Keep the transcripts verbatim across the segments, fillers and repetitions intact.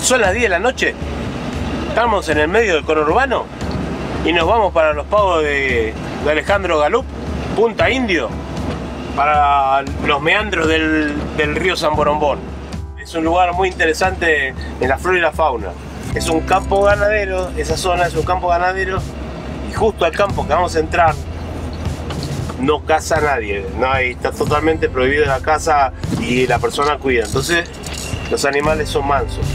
Son las diez de la noche, estamos en el medio del conurbano y nos vamos para los pagos de, de Alejandro Galup, Punta Indio, para los meandros del, del río San Borombón. Es un lugar muy interesante en la flora y la fauna. Es un campo ganadero, esa zona es un campo ganadero, y justo al campo que vamos a entrar no caza nadie, no hay, está totalmente prohibido la caza y la persona cuida, entonces los animales son mansos.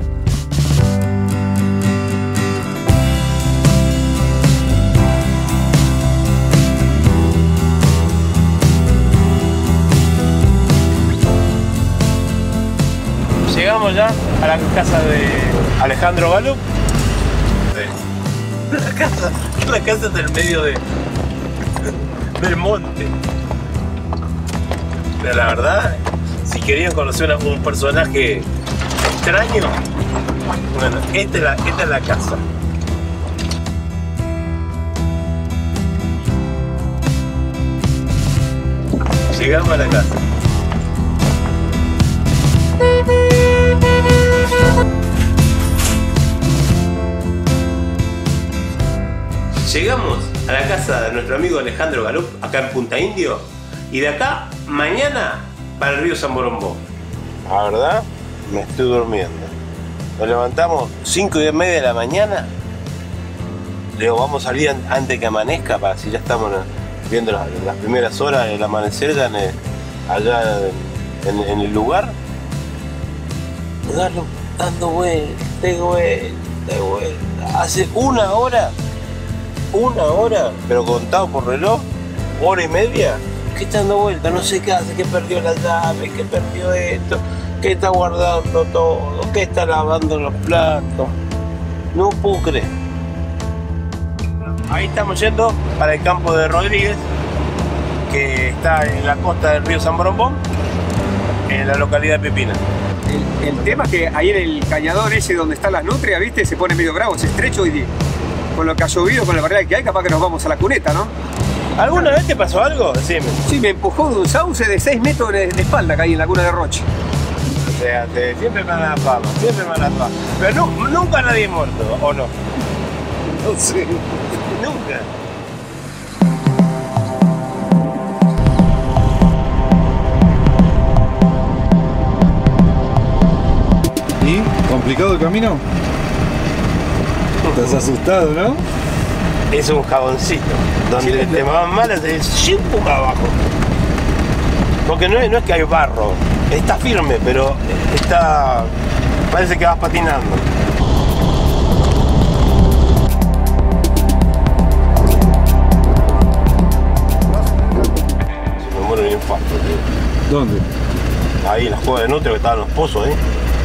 Llegamos ya a la casa de Alejandro Galup. La casa, la casa está en medio de, del monte. Pero la verdad, si querían conocer a un personaje extraño, bueno, esta es la, esta es la casa. Llegamos a la casa. Llegamos a la casa de nuestro amigo Alejandro Galup, acá en Punta Indio, y de acá, mañana, para el río San Borombón. La verdad, me estoy durmiendo. Nos levantamos cinco y media de la mañana. Luego vamos a salir antes que amanezca, para si ya estamos viendo las, las primeras horas del amanecer ya en el, allá en, en el lugar. Dando, dando vueltas, de vuelta, de vuelta. Hace una hora, una hora, pero contado por reloj, hora y media, que está dando vueltas, no sé qué hace, que perdió la llave, que perdió esto, que está guardando todo, que está lavando los platos. No puedo creer. Ahí estamos yendo para el campo de Rodríguez, que está en la costa del río San Borombón, en la localidad de Pipina. El, el tema es que ahí en el cañador ese donde están las nutrias, ¿viste? Se pone medio bravo, es estrecho y con lo que ha llovido, con la variedad que hay, capaz que nos vamos a la cuneta, ¿no? ¿Alguna vez te pasó algo? Decime. Sí, me empujó de un sauce de seis metros de, de espalda que hay en la cuna de Roche. O sea, te, siempre me da la fama, siempre me da la fama. Pero no, nunca nadie muerto, ¿o no? No sé. Nunca. ¿Y? ¿Complicado el camino? ¿Estás asustado, no? Es un jaboncito, donde sí, te van mal es un poco abajo. Porque no es, no es que hay barro, está firme, pero está, parece que vas patinando. Se me muere un infarto, tío. ¿Dónde? Ahí en la cueva de Nutria, que estaban los pozos, ¿eh?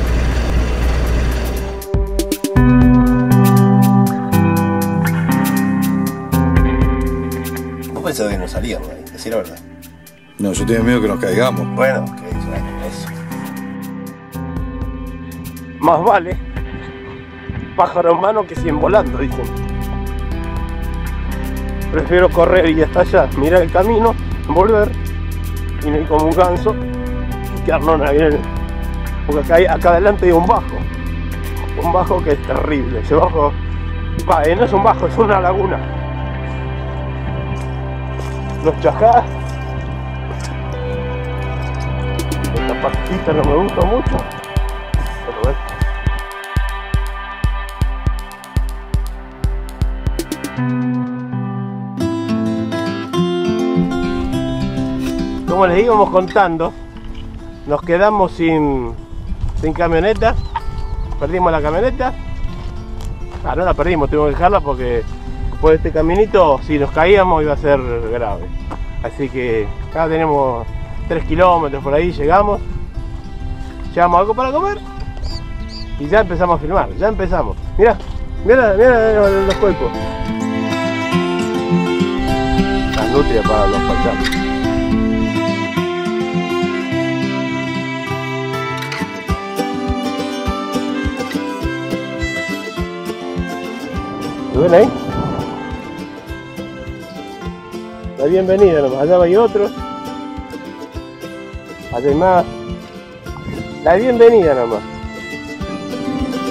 Pensaba que no salíamos ahí, decir la verdad. No, yo tengo miedo que nos caigamos. Bueno, que eso. Más vale pájaro en mano que cien volando, dicen. Prefiero correr y hasta allá, mirar el camino, volver y no ir como un ganso y quedarnos ahí en el... Porque acá, hay, acá adelante hay un bajo. Un bajo que es terrible. Ese bajo, va, no es un bajo, es una laguna. Los chajás. Esta partita no me gusta mucho. Pero bueno. Como les íbamos contando, nos quedamos sin, sin camioneta. Perdimos la camioneta. Ah, no la perdimos, tuvimos que dejarla porque por este caminito, si nos caíamos iba a ser grave. Así que acá tenemos tres kilómetros por ahí, llegamos. Llevamos algo para comer y ya empezamos a filmar, ya empezamos. Mirá, mirá, mirá los cuerpos. Las nutrias para los paisanos. ¿Lo ven ahí? La bienvenida nomás, allá hay otros, allá hay más, la bienvenida nomás.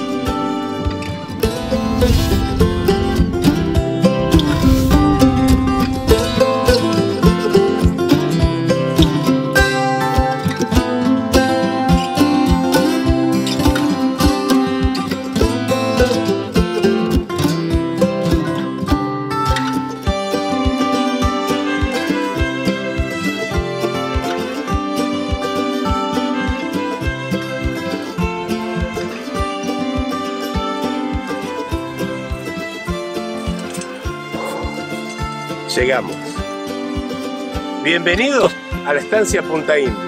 llegamos. Bienvenidos a la estancia Punta Indio.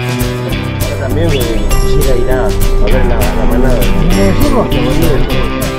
Ahora también me quisiera ir a, a ver la, la manada.